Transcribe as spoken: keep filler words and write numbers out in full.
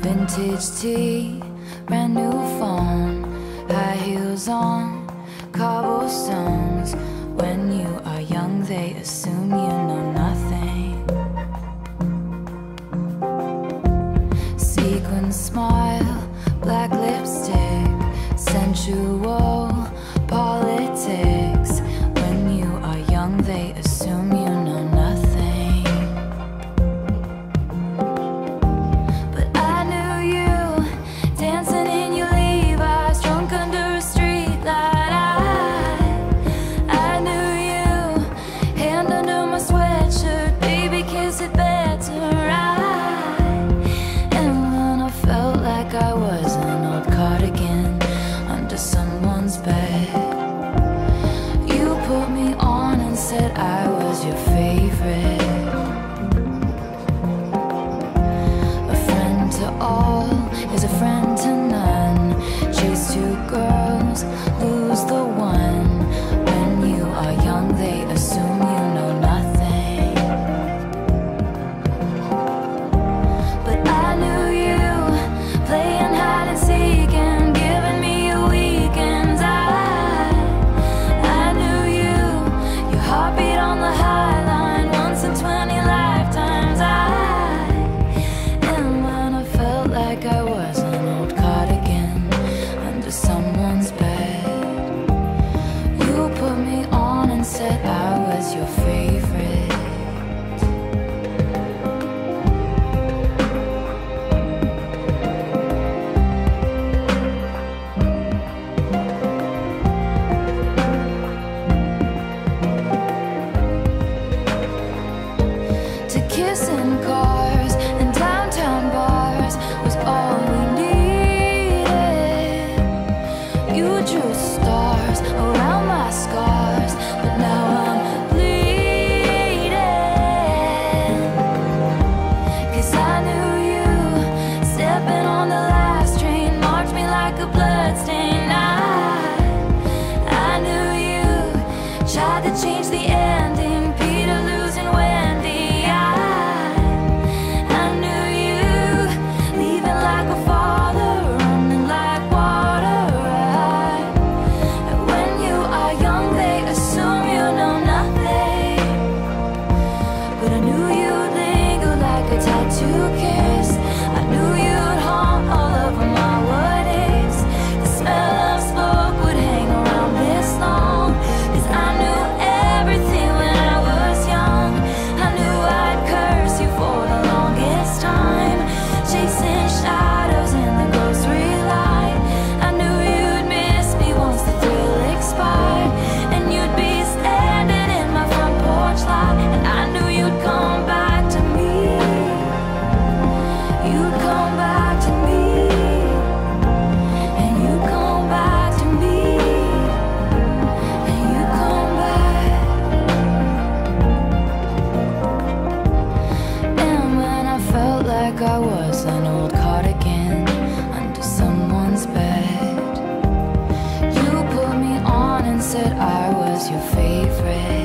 Vintage tea, brand new phone, high heels on, cobblestones. When you are young, they assume you know nothing. Sequin smile, black lipstick, sensual politics. When you are young, they assume you know nothing. But I knew you, dancing in your Levi's, drunk under a streetlight. I, I knew you, hand under my sweatshirt, baby, kiss it better. I, and when I felt like I was an old cardigan under someone's bed, you put me on and said I was your favorite. A friend to all is a friend to none. Chase two girls, lose the one. When you are young, they assume you know nothing. But I knew you, playing hide and seek and giving me your weekends. I, I knew you, your heartbeat on the high line, once in twenty lifetimes. I, and when I felt like I was an old cardigan under someone's bed, you put me on and said I was your favorite. To kiss in cars and downtown bars was all we needed. You drew stars around my scars, but now I'm bleeding. 'Cause I knew you, stepping on the last train, marked me like a bloodstain. I, I knew you, tried to change the ending, Peter losing Wendy. Like I was an old cardigan under someone's bed, you put me on and said I was your favorite.